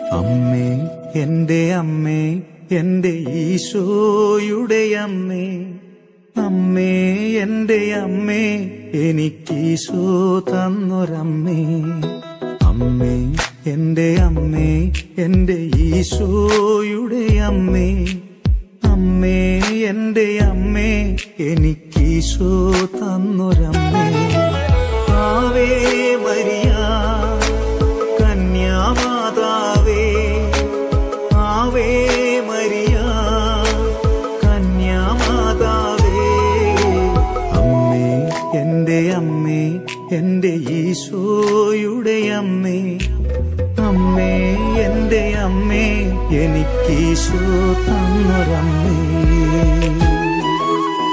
അമ്മേ, എന്റെ അമ്മേ, എന്റെ ഈശോയുടെ അമ്മേ, അമ്മേ, എന്റെ അമ്മേ, എനിക്കീശോ തന്നൊരമ്മേ. അമ്മേ, എന്റെ അമ്മേ, എന്റെ ഈശോയുടെ അമ്മേ, അമ്മേ, എന്റെ അമ്മേ, എനിക്കീശോ തന്നൊരമ്മേ. ആവേ മരിയ കന്യാമാതാവേ, ആവേ മരിയ കന്യാമാതാവേ. അമ്മേ, എന്റെ അമ്മേ, എന്റെ ഈശോയുടെ അമ്മേ, അമ്മേ, എന്റെ അമ്മേ, എനിക്കീശോ തന്നൊരമ്മേ.